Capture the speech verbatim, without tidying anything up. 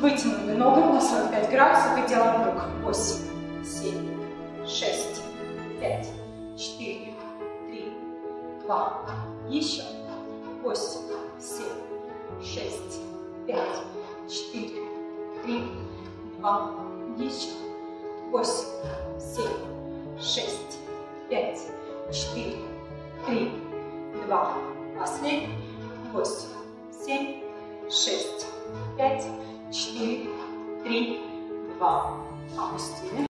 Вытянули ногу на сорок пять градусов и делаем круг. восемь, семь, шесть, пять, четыре, три, два. Еще. восемь, семь, шесть, пять, четыре, три, два. Еще. восемь, семь, шесть, пять, четыре, три, два. Последний. восемь, семь, шесть, пять, четыре, три, два. Опустили.